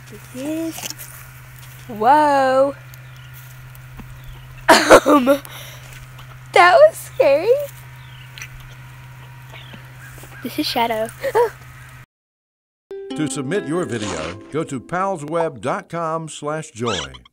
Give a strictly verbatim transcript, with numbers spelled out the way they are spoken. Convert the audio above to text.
This is... Whoa. Um, that was scary. This is Shadow. To submit your video, go to palsweb dot com slash joy.